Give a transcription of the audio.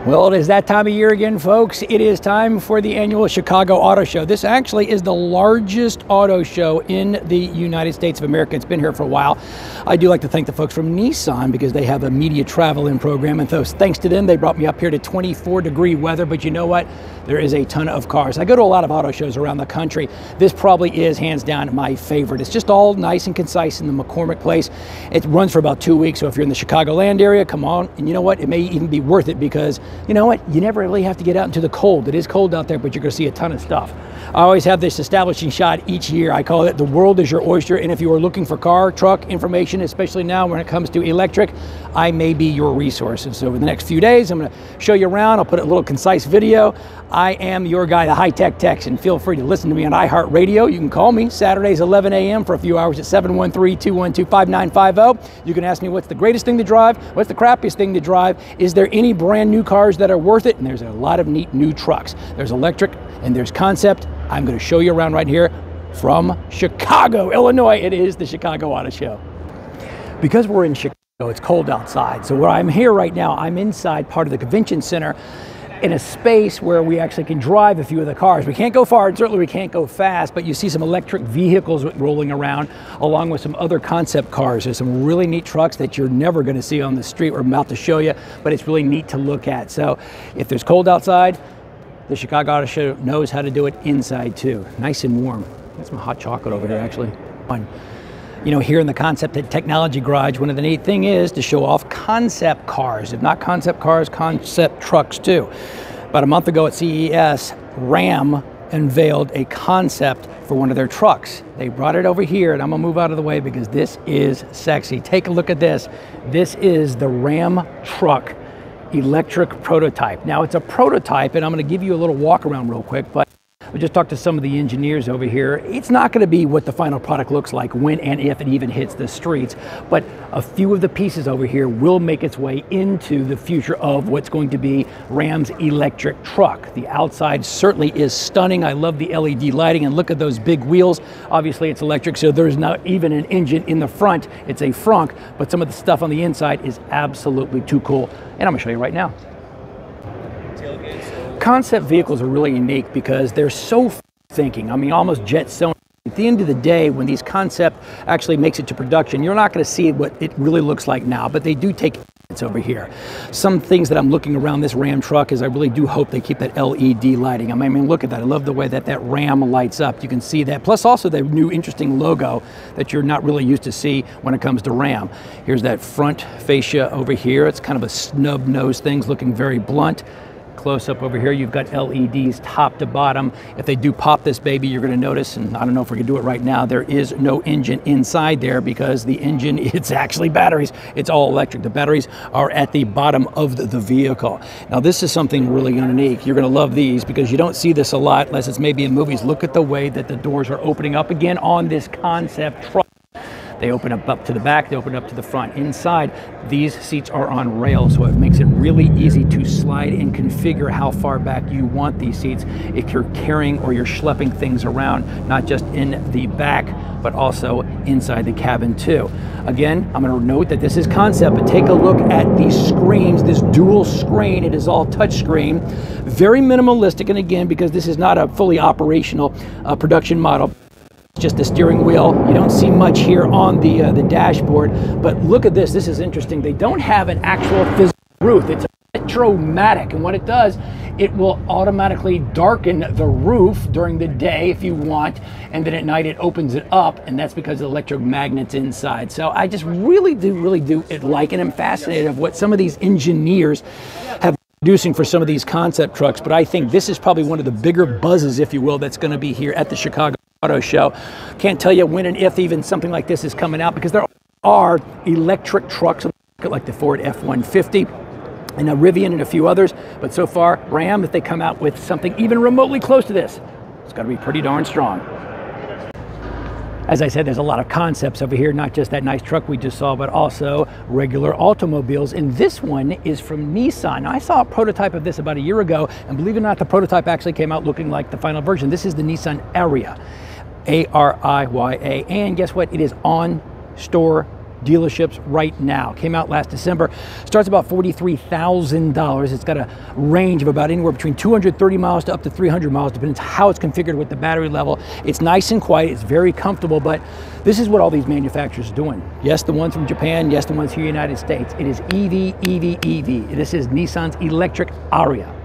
Well, it is that time of year again, folks. It is time for the annual Chicago Auto Show. This actually is the largest auto show in the United States of America. It's been here for a while. I do like to thank the folks from Nissan because they have a media travel-in program, and thanks to them, they brought me up here to 24-degree weather. But you know what? There is a ton of cars. I go to a lot of auto shows around the country. This probably is, hands down, my favorite. It's just all nice and concise in the McCormick Place. It runs for about 2 weeks, so if you're in the Chicagoland area, come on. And you know what? It may even be worth it because, you know what? You never really have to get out into the cold. It is cold out there, but you're going to see a ton of stuff. I always have this establishing shot each year. I call it the world is your oyster, and if you are looking for car, truck information, especially now when it comes to electric, I may be your resource. And so over the next few days, I'm going to show you around. I'll put a little concise video. I am your guy, the high-tech Texan. Feel free to listen to me on iHeartRadio. You can call me Saturdays 11 a.m. for a few hours at 713-212-5950. You can ask me what's the greatest thing to drive, what's the crappiest thing to drive, is there any brand new cars that are worth it, and there's a lot of neat new trucks. There's electric and there's concept. I'm going to show you around right here from Chicago, Illinois. It is the Chicago Auto Show. Because we're in Chicago, it's cold outside. So where I'm here right now, I'm inside part of the convention center in a space where we actually can drive a few of the cars. We can't go far, and certainly we can't go fast, but you see some electric vehicles rolling around along with some other concept cars. There's some really neat trucks that you're never going to see on the street. We're about to show you, but it's really neat to look at. So if there's cold outside, the Chicago Auto Show knows how to do it inside too. Nice and warm. Got some hot chocolate over here actually. Fun. You know, here in the Concept Technology Garage, one of the neat thing is to show off concept cars. If not concept cars, concept trucks too. About a month ago at CES, Ram unveiled a concept for one of their trucks. They brought it over here, and I'm gonna move out of the way because this is sexy. Take a look at this. This is the Ram truck electric prototype. Now it's a prototype, and I'm gonna give you a little walk around real quick, but we just talked to some of the engineers over here. It's not going to be what the final product looks like when and if it even hits the streets, but a few of the pieces over here will make its way into the future of what's going to be Ram's electric truck. The outside certainly is stunning. I love the LED lighting, and look at those big wheels. Obviously it's electric, so there's not even an engine in the front. It's a frunk, but some of the stuff on the inside is absolutely too cool, and I'm going to show you right now. Concept vehicles are really unique because they're so thinking. I mean, almost Jetson. At the end of the day, when these concept actually makes it to production, you're not going to see what it really looks like now, but they do take it's over here. Some things that I'm looking around this Ram truck is I really do hope they keep that LED lighting. I mean, look at that. I love the way that that Ram lights up. You can see that. Plus also the new interesting logo that you're not really used to see when it comes to Ram. Here's that front fascia over here. It's kind of a snub nose thing, looking very blunt. Close up over here, you've got LEDs top to bottom. If they do pop this baby, you're going to notice, and I don't know if we can do it right now, there is no engine inside there because the engine, it's actually batteries. It's all electric. The batteries are at the bottom of the vehicle. Now this is something really unique. You're going to love these because you don't see this a lot unless it's maybe in movies. Look at the way that the doors are opening up again on this concept truck. They open up to the back, they open up to the front. Inside, these seats are on rails, so it makes it really easy to slide and configure how far back you want these seats if you're carrying or you're schlepping things around, not just in the back, but also inside the cabin too. Again, I'm going to note that this is concept, but take a look at these screens, this dual screen. It is all touch screen, very minimalistic, and again, because this is not a fully operational production model. Just the steering wheel. You don't see much here on the dashboard, but look at this. This is interesting. They don't have an actual physical roof. It's a Metromatic, and what it does, it will automatically darken the roof during the day if you want, and then at night it opens it up, and that's because of the electromagnets inside. So I just really do like, and I'm fascinated of what some of these engineers have producing for some of these concept trucks, but I think this is probably one of the bigger buzzes, if you will, that's going to be here at the Chicago Auto Show. Can't tell you when and if even something like this is coming out, because there are electric trucks like the Ford F-150 and a Rivian and a few others, but so far Ram, if they come out with something even remotely close to this, it's got to be pretty darn strong. As I said, there's a lot of concepts over here, not just that nice truck we just saw, but also regular automobiles. And this one is from Nissan. Now, I saw a prototype of this about a year ago, and believe it or not, the prototype actually came out looking like the final version. This is the Nissan Ariya, A-R-I-Y-A. And guess what? It is on store dealerships right now. Came out last December. Starts about $43,000. It's got a range of about anywhere between 230 miles to up to 300 miles, depending on how it's configured with the battery level. It's nice and quiet. It's very comfortable, but this is what all these manufacturers are doing. Yes, the ones from Japan. Yes, the ones here in the United States. It is EV, EV, EV. This is Nissan's electric Ariya.